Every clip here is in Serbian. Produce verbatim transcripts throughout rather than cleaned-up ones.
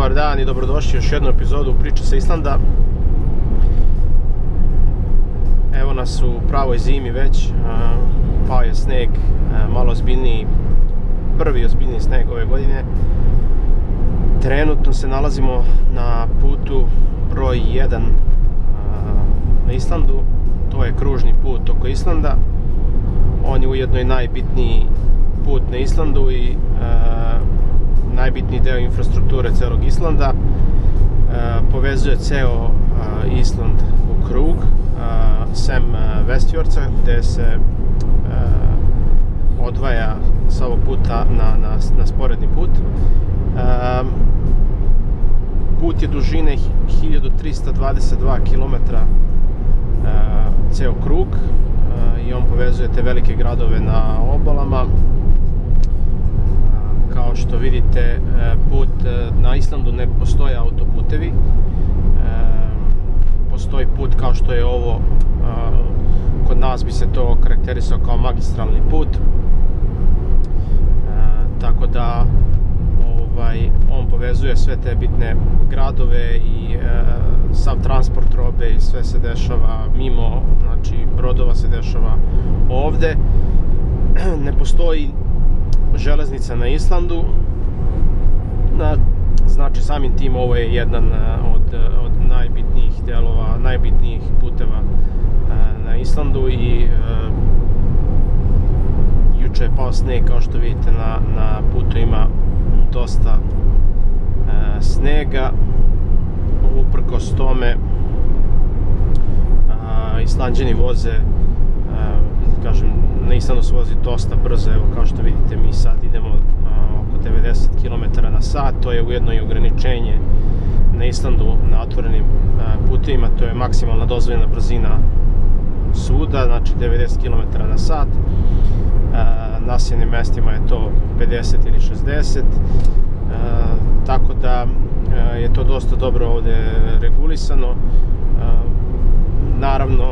Dobar dan i dobrodošli u još jednu epizodu Priče sa Islanda. Evo nas u pravoj zimi već, pao je sneg, malo ozbiljniji, prvi ozbiljniji sneg ove godine. Trenutno se nalazimo na putu broj jedan na Islandu, to je kružni put oko Islanda. On je ujedno i najbitniji put na Islandu i najbitniji deo infrastrukture celog Islanda. Povezuje ceo Island u krug, sem Vestfjordsa, gde se odvaja sa ovog puta na, na, na sporedni put. Put je dužine hiljadu trista dvadeset dva kilometra ceo krug i on povezuje te velike gradove na obalama. Kao što vidite, put na Islandu ne postoje autoputevi, postoji put kao što je ovo, kod nas bi se to karakterisao kao magistralni put, tako da ovaj, on povezuje sve te bitne gradove i sav transport robe i sve se dešava mimo, znači brodova se dešava ovde. Ne postoji železnica na Islandu, znači samim tim ovo je jedan od, od najbitnijih delova, najbitnijih puteva na Islandu i uh, juče je pao sneg, kao što vidite na, na putu ima dosta uh, snega. Uprkos tome uh, Islanđani voze, uh, kažem, na Islandu se vozi dosta brzo, evo kao što vidite mi sad idemo uh, oko devedeset kilometara na sat, to je ujedno i ograničenje na Islandu na otvorenim uh, putevima, to je maksimalna dozvoljena brzina svuda, znači devedeset kilometara na sat, uh, naseljenim mestima je to pedeset ili šezdeset, uh, tako da uh, je to dosta dobro ovde regulisano. Uh, naravno,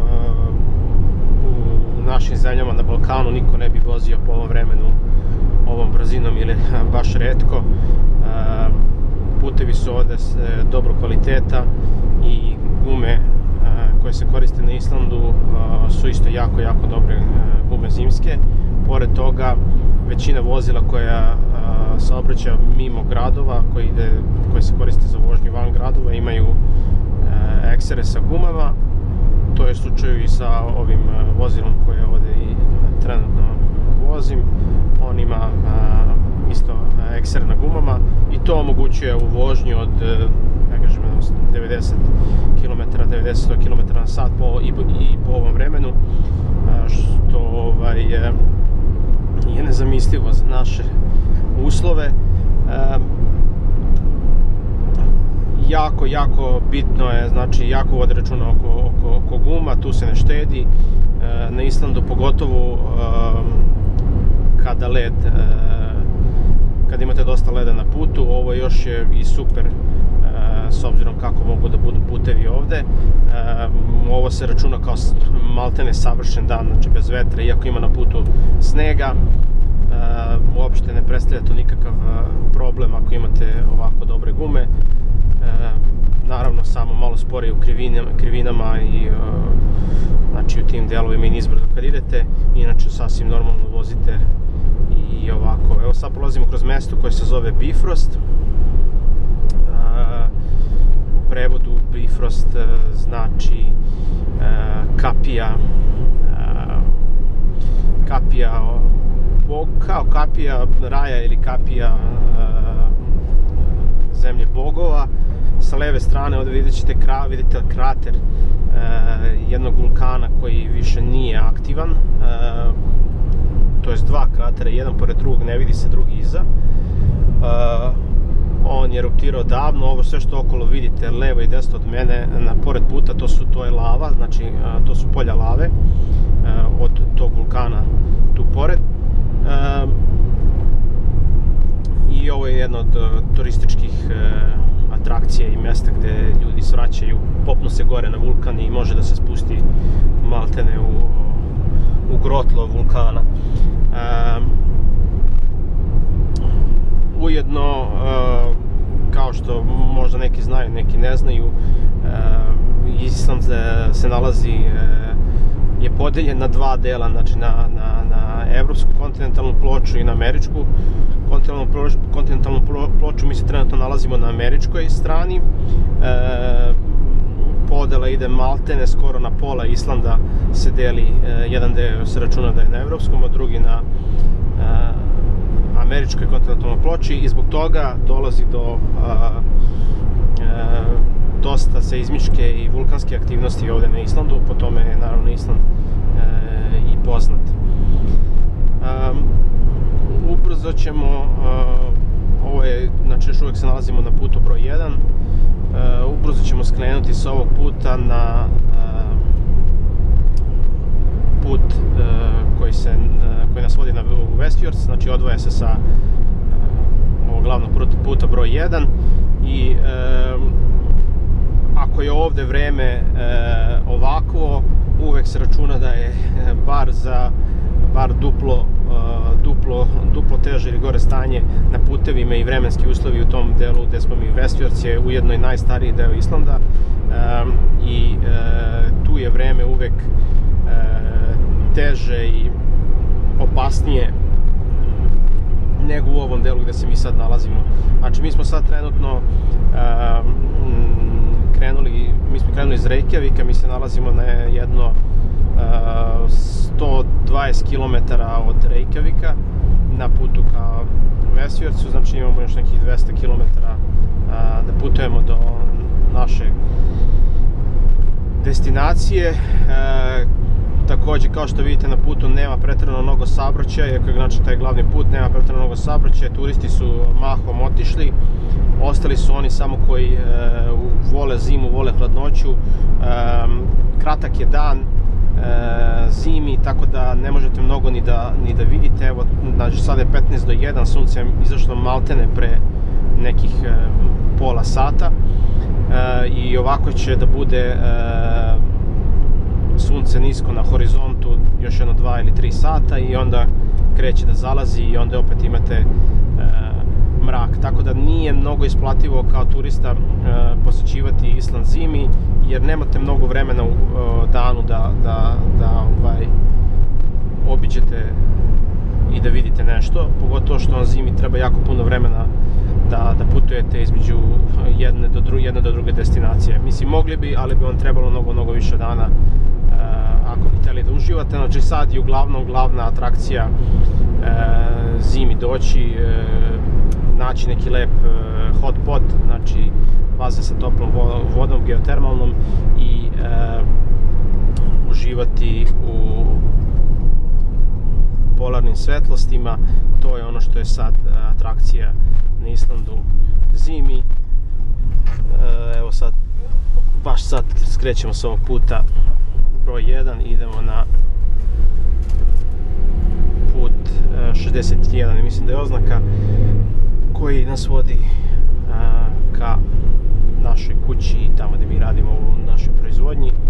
u našim zemljama na Balkanu niko ne bi vozio po ovom vremenu ovom brzinom ili baš retko. Putevi su ovde dobro kvaliteta i gume koje se koriste na Islandu su isto jako, jako dobre gume zimske. Pored toga, većina vozila koja saobraća mimo gradova, koji, ide, koji se koriste za vožnju van gradova, imaju eksere sa gumama. To je slučaj i sa ovim vozilom koje ovde i trenutno vozim. On ima a, isto ekser na gumama i to omogućuje u vožnji od, ja kažem, devedeset kilometara, devedeset do sto kilometara na sat po, i, i po ovom vremenu, a, što ovaj, je, je nezamislivo za naše uslove. A, jako, jako bitno je, znači jako vode računa oko, oko, oko guma, tu se ne štedi. E, na Islandu pogotovo e, kada led, e, kada imate dosta leda na putu, ovo još je i super e, s obzirom kako mogu da budu putevi ovde. E, ovo se računa kao maltene savršen dan, znači bez vetra, iako ima na putu snega. E, uopšte ne predstavlja to nikakav problem ako imate ovako dobre gume. E, naravno samo malo sporije u krivinama, krivinama i e, znači u tim delovima i nizbrdo kad idete, inače sasvim normalno vozite i ovako. Evo sad prolazimo kroz mesto koje se zove Bifrost. E, u prevodu Bifrost e, znači e, kapija e, kapija bog, kao kapija raja ili kapija e, zemlje bogova. Sa leve strane ovdje vidjet ćete, vidite krater e, jednog vulkana koji više nije aktivan, e, to jest dva kratera, jedan pored drugog, ne vidi se drugi iza. E, on je eruptirao davno, ovo sve što okolo vidite levo i desno od mene na pored puta, to su to je lava, znači e, to su polja lave e, od tog vulkana tu pored. E, I ovo je jedno od turističkih e, atrakcija i mesta gde ljudi svraćaju, popnu se gore na vulkan i može da se spusti maltene u, u grotlo vulkana. E, ujedno, e, kao što možda neki znaju, neki ne znaju, Island se nalazi, je podeljen na dva dela, znači na, na, na evropsku kontinentalnu ploču i na američku kontinentalnu ploču. Kontinentalnu ploču mi se trenutno nalazimo na američkoj strani. E, podela ide maltene, skoro na pola Islanda se deli, e, jedan deo se računa da je na evropskom, a drugi na e, američkoj kontinentalnoj ploči i zbog toga dolazi do a, a, dosta seizmičke i vulkanske aktivnosti ovde na Islandu, po tome je naravno Island e, i poznat. Um, ubrzo ćemo, uh, ovo je, znači još uvijek se nalazimo na putu broj jedan, uh, ubrzo ćemo skrenuti s ovog puta na uh, put uh, koji, se, uh, koji nas vodi na Westfjords, znači odvaja se sa uh, ovog glavnog puta broj jedan i uh, ako je ovde vreme e, ovakvo, uvek se računa da je e, bar za bar duplo, e, duplo, duplo teže ili gore stanje na putevima i vremenski uslovi u tom delu gde smo mi. Westfjords je ujedno i najstariji deo Islanda e, i e, tu je vreme uvek e, teže i opasnije nego u ovom delu gde se mi sad nalazimo. Znači mi smo sad trenutno e, krenuli, mi smo krenuli iz Reykjavika, mi se nalazimo na jedno uh, sto dvadeset kilometara od Reykjavika na putu ka Westfjordsu, znači imamo još nekih dvesta kilometara uh, da putujemo do naše destinacije. Uh, takođe, kao što vidite, na putu nema pretjerano mnogo saobraćaja, iako je znači taj glavni put, nema pretjerano mnogo saobraćaja, turisti su mahom otišli. Ostali su oni samo koji e, vole zimu, vole hladnoću, e, kratak je dan, e, zimi, tako da ne možete mnogo ni da, ni da vidite. Evo, znači sada je petnaest do jedan, sunce je izašlo maltene pre nekih e, pola sata e, i ovako će da bude e, sunce nisko na horizontu još jedno dva ili tri sata i onda kreće da zalazi i onda opet imate e, mrak, tako da nije mnogo isplativo kao turista e, posećivati Island zimi, jer nemate mnogo vremena u e, danu da, da, da ovaj, obiđete i da vidite nešto, pogotovo što na zimi treba jako puno vremena da, da putujete između jedne do, dru, jedne do druge destinacije. Mislim, mogli bi, ali bi vam trebalo mnogo, mnogo više dana e, ako bi hteli da uživate. Znači sad je uglavnom glavna atrakcija e, zimi doći, e, naći neki lep uh, hot pot, znači bazen sa toplom vodom, geotermalnom i uh, uživati u polarnim svetlostima. To je ono što je sad uh, atrakcija na Islandu zimi. Uh, evo sad, baš sad skrećemo s ovog puta broj jedan i idemo na put uh, šezdeset jedan, mislim da je oznaka, koji nas vodi a, ka našoj kući i tamo gde mi radimo u našoj proizvodnji. E,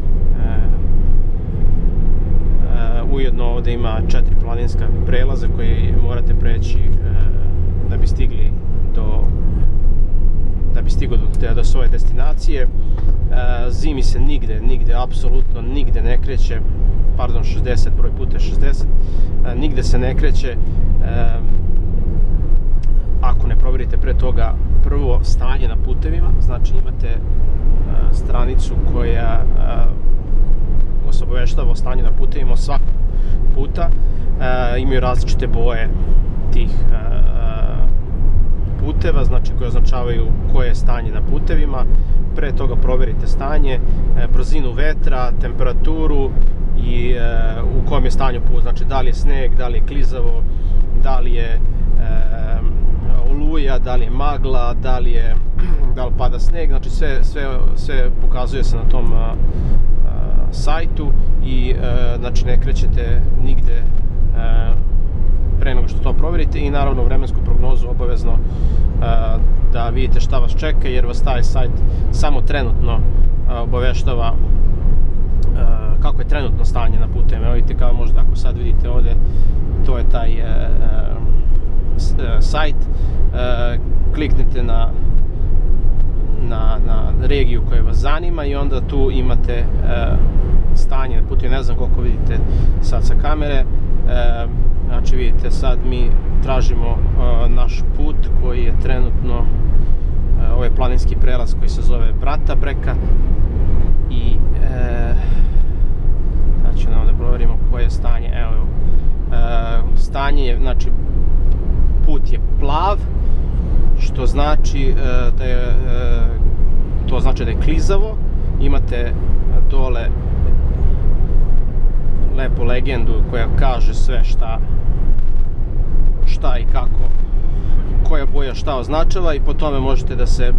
e, ujedno ovde ima četiri planinska prelaza koje morate preći e, da bi stigli do da bi stigao do, do svoje destinacije. E, zimi se nigde, nigde, apsolutno nigde ne kreće, pardon, šezdeset, broj puta je šezdeset, e, nigde se ne kreće e, ako ne provjerite pre toga prvo stanje na putevima. Znači imate uh, stranicu koja uh, vas obaveštava o stanju na putevima svakog puta. Uh, imaju različite boje tih uh, puteva, znači koje označavaju koje je stanje na putevima. Pre toga provjerite stanje, uh, brzinu vetra, temperaturu i uh, u kojem je stanju put, znači da li je sneg, da li je klizavo, da li je uh, oluja, da li je magla, da li je da li pada sneg, znači sve, sve, sve pokazuje se na tom uh, uh, sajtu i uh, znači ne krećete nigde uh, pre nego što to provjerite i naravno vremensku prognozu obavezno uh, da vidite šta vas čeka, jer vas taj sajt samo trenutno uh, obaveštava uh, kako je trenutno stanje na putevima. Evo vidite, kao možda ako sad vidite ovde, to je taj uh, sajt, uh, kliknite na na, na regiju koja vas zanima i onda tu imate e, stanje na putu. Ne znam koliko vidite sad sa kamere, e, znači vidite sad mi tražimo e, naš put koji je trenutno e, ovaj planinski prelaz koji se zove Brata Breka i e, znači da provjerimo koje je stanje. Evo, e, stanje je, znači put je plav, što znači e, da je e, to znači da je klizavo. Imate dole lepu legendu koja kaže sve šta šta i kako, koja boja šta označava i po tome možete da se e,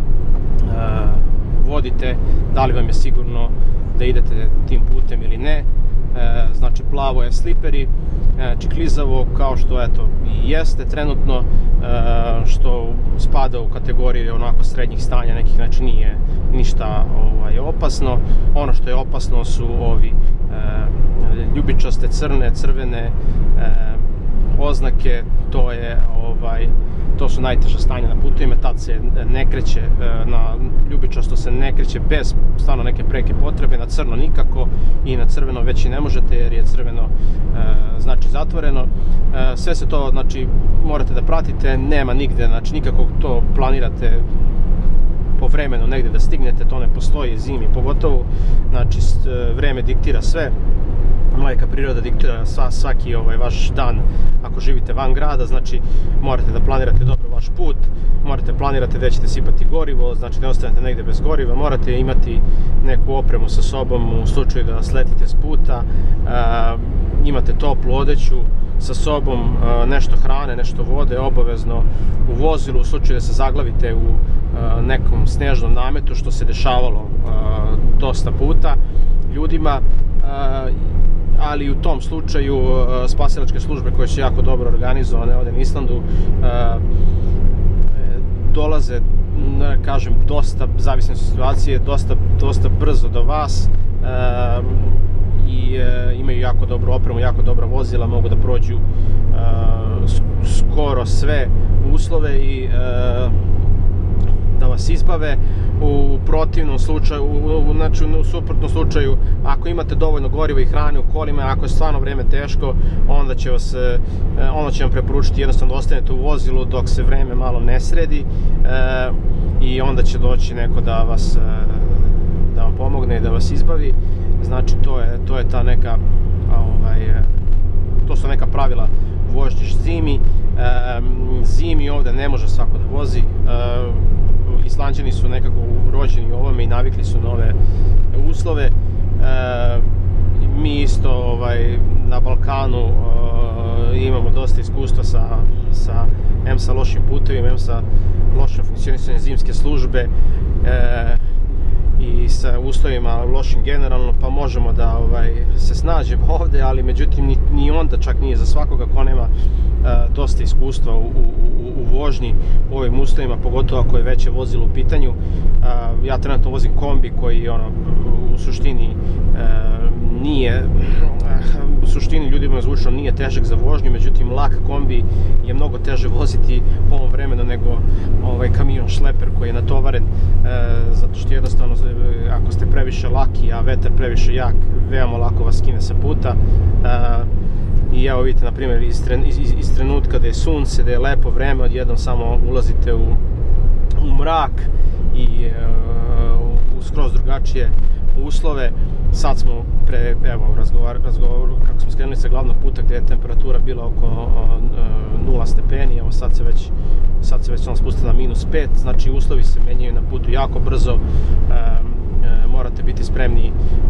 vodite da li vam je sigurno da idete tim putem ili ne. E, znači plavo je sliperi, znači klizavo kao što eto i jeste trenutno, e, što spada u kategoriju onako srednjih stanja nekih, znači nije ništa ovaj, opasno. Ono što je opasno su ovi e, ljubičaste, crne, crvene e, oznake, to je ovaj to su najteža stanja na putovima, tad se ne kreće, na ljubičasto se ne kreće bez stvarno neke preke potrebe, na crno nikako i na crveno već i ne možete jer je crveno e, znači zatvoreno. E, sve se to znači morate da pratite, nema nigde, znači nikako to planirate po vremenu negde da stignete, to ne postoji zimi pogotovo, znači vreme diktira sve. Majka priroda diktira sva, svaki ovaj vaš dan ako živite van grada, znači morate da planirate dobro vaš put, morate planirati gde ćete sipati gorivo, znači ne ostanete negde bez goriva, morate imati neku opremu sa sobom u slučaju da sletite s puta, e, imate toplu odeću sa sobom, e, nešto hrane, nešto vode obavezno u vozilu u slučaju da se zaglavite u e, nekom snežnom nametu, što se dešavalo e, dosta puta ljudima. E, ali u tom slučaju spasilačke službe koje su jako dobro organizovane ovdje na Islandu dolaze, kažem, dosta, zavisno od situacije, dosta, dosta brzo do vas i imaju jako dobru opremu, jako dobra vozila, mogu da prođu skoro sve uslove i da vas izbave. U protivnom slučaju, u, znači u suprotnom slučaju, ako imate dovoljno goriva i hrane u kolima, ako je stvarno vreme teško, onda će vas, onda će vam preporučiti jednostavno da ostanete u vozilu dok se vreme malo ne sredi e, i onda će doći neko da vas, da vam pomogne i da vas izbavi. Znači to je, to je ta neka, ovaj, to su neka pravila vožnje zimi. E, zimi ovdje ne može svako da vozi. E, Islanđani su nekako rođeni u ovome i navikli su na ove uslove. E, mi isto ovaj, na Balkanu e, imamo dosta iskustva sa, sa em sa lošim putevima, em sa lošim funkcionisanjem zimske službe e, i sa uslovima lošim generalno, pa možemo da ovaj, se snađemo ovde, ali međutim ni, ni onda čak nije za svakoga ko nema e, dosta iskustva u, u, u vožnji u ovim uslovima, pogotovo ako je veće vozilo u pitanju. E, ja trenutno vozim kombi koji ono, u suštini e, nije, u suštini ljudima zvučno nije težak za vožnju, međutim lak kombi je mnogo teže voziti po ovom vremenu nego ovaj kamion šleper koji je natovaren, e, zato što jednostavno ako ste previše laki, a vetar previše jak, veoma lako vas skine sa puta. E, I evo vidite, na primjer, iz, iz, iz trenutka da je sunce, da je lepo vreme, odjednom samo ulazite u, u mrak i e, u skroz drugačije uslove. Sad smo pre, evo, razgovar, razgovor, kako smo skrenuli sa glavnog puta gdje je temperatura bila oko e, nula stepeni, evo sad se već, sad se već on spusti na minus pet, znači uslovi se menjaju na putu jako brzo, e, e, morate biti spremni e,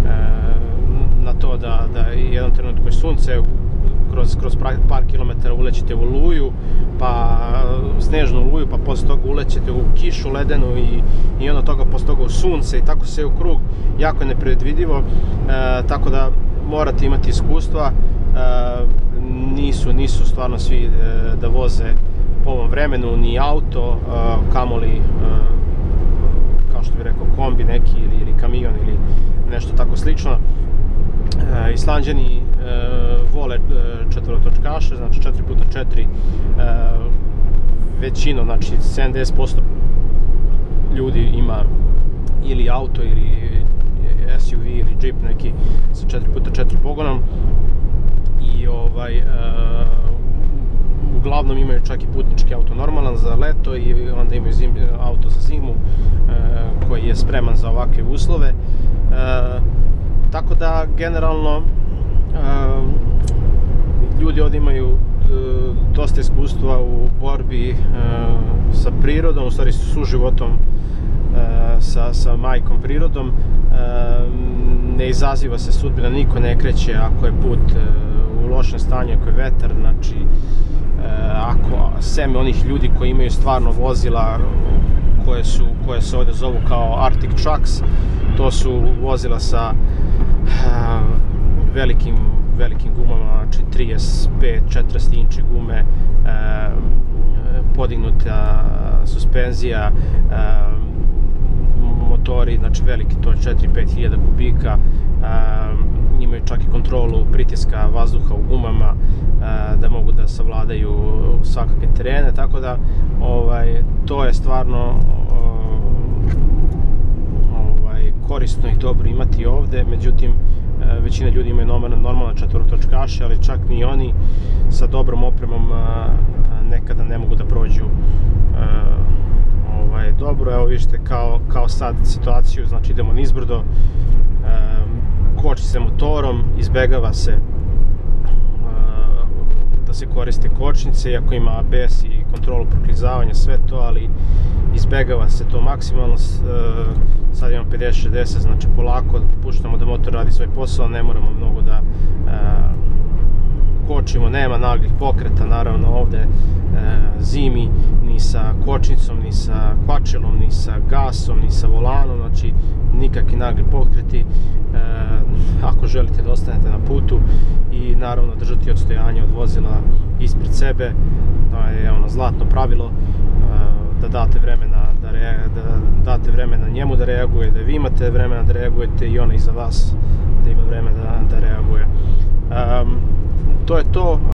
na to da, da jedan trenutku je sunce, kroz, kroz par kilometara ulećete u oluju, pa snežnu oluju, pa posle toga ulećete u kišu ledenu i, i onda toga posle toga u sunce i tako se u krug, jako je nepredvidivo, e, tako da morate imati iskustva, e, nisu, nisu stvarno svi e, da voze po ovom vremenu, ni auto, e, kamoli, e, kao što bih rekao, kombi neki ili, ili kamion ili nešto tako slično. E, Islanđani e, vole četvorotočkaše, znači četiri puta četiri, e, većinom, znači sedamdeset posto ljudi ima ili auto ili S U V ili Jeep neki sa četiri puta četiri pogonom i ovaj, uglavnom imaju čak i putnički auto normalan za leto i onda imaju zim, auto za zimu koji je spreman za ovakve uslove. Tako da generalno ljudi ovdje imaju dosta iskustva u borbi sa prirodom, u stvari suživotom sa, sa majkom prirodom. Ne izaziva se sudbina, niko ne kreće ako je put u lošem stanju, ako je vetar, znači ako sem onih ljudi koji imaju stvarno vozila koje, su, koje se ovdje zovu kao Arctic Trucks, to su vozila sa velikim, velikim gumama, znači trideset pet četrdeset inči gume, podignuta suspenzija, motori, znači veliki, to je četiri do pet hiljada kubika, imaju čak i kontrolu pritiska vazduha u gumama, da mogu da savladaju svakakve terene, tako da ovaj, to je stvarno ovaj, korisno i dobro imati ovde. Međutim, većina ljudi imaju normalne četvorotočkaše, ali čak ni oni sa dobrom opremom nekada ne mogu da prođu ovaj, dobro. Evo vidite kao, kao sad situaciju, znači idemo nizbrdo, koči se motorom, izbegava se da se koriste kočnice, iako ima A B S i kontrolu proklizavanja, sve to, ali izbegava se to maksimalno. Sad imamo pedeset šezdeset, znači polako puštamo da motor radi svoj posao, ne moramo mnogo da kočimo, nema naglih pokreta naravno ovde zimi, ni sa kočnicom, ni sa kvačilom, ni sa gasom, ni sa volanom, znači nikakvi nagli pokreti ako želite da ostanete na putu i naravno držati odstojanje od vozila ispred sebe. To je ono zlatno pravilo, da date vremena da, re, da date vremena njemu da reaguje, da vi imate vremena da reagujete i ona iza vas da ima vremena da, da reaguje. Um, to je to.